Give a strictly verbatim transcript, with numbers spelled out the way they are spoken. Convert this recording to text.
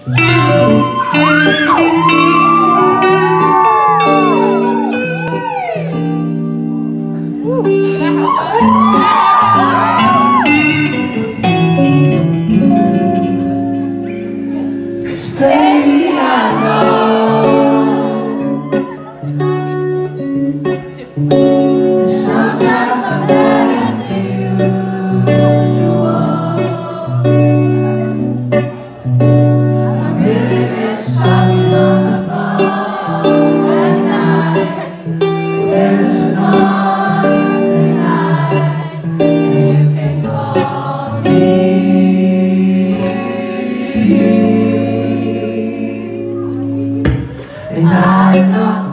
Baby, I know sometimes I'm better than usual. I've really been sucking on the phone at night. There's a storm tonight, and you can call me. And I don't